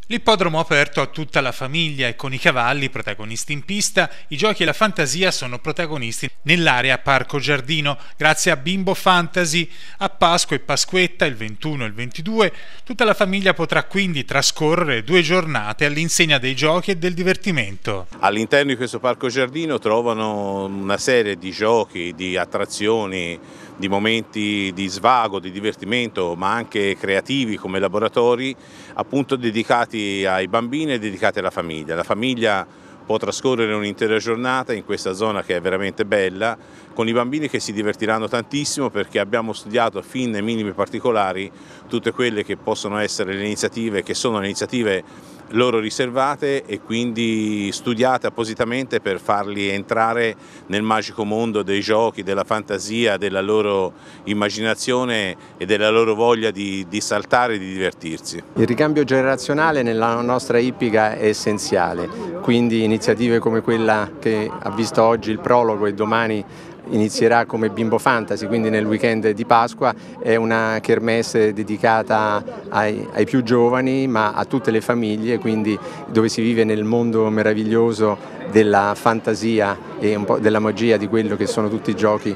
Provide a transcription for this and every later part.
L'ippodromo aperto a tutta la famiglia e con i cavalli protagonisti in pista, i giochi e la fantasia sono protagonisti nell'area Parco Giardino. Grazie a Bimbo Fantasy, a Pasqua e Pasquetta il 21 e il 22, tutta la famiglia potrà quindi trascorrere 2 giornate all'insegna dei giochi e del divertimento. All'interno di questo Parco Giardino trovano una serie di giochi, di attrazioni, di momenti di svago, di divertimento, ma anche creativi come laboratori, appunto dedicati ai bambini e dedicati alla famiglia. La famiglia può trascorrere un'intera giornata in questa zona che è veramente bella, con i bambini che si divertiranno tantissimo perché abbiamo studiato fin nei minimi particolari tutte quelle che possono essere le iniziative, che sono le iniziative loro riservate e quindi studiate appositamente per farli entrare nel magico mondo dei giochi, della fantasia, della loro immaginazione e della loro voglia di saltare e di divertirsi. Il ricambio generazionale nella nostra ippica è essenziale, quindi iniziative come quella che ha visto oggi il prologo e domani inizierà come Bimbo Fantasy, quindi nel weekend di Pasqua, è una kermesse dedicata ai più giovani ma a tutte le famiglie, quindi dove si vive nel mondo meraviglioso della fantasia e un po' della magia di quello che sono tutti i giochi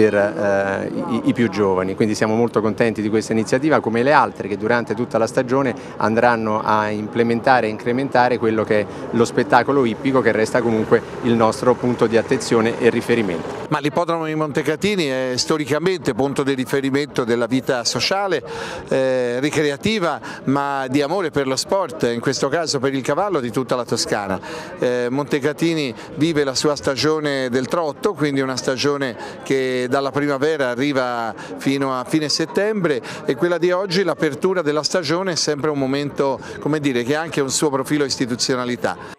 per i più giovani. Quindi siamo molto contenti di questa iniziativa, come le altre che durante tutta la stagione andranno a implementare e incrementare quello che è lo spettacolo ippico, che resta comunque il nostro punto di attenzione e riferimento. Ma l'ippodromo di Montecatini è storicamente punto di riferimento della vita sociale, ricreativa, ma di amore per lo sport, in questo caso per il cavallo, di tutta la Toscana. Montecatini vive la sua stagione del trotto, quindi una stagione che dalla primavera arriva fino a fine settembre, e quella di oggi, l'apertura della stagione, è sempre un momento, come dire, che ha anche un suo profilo istituzionalità.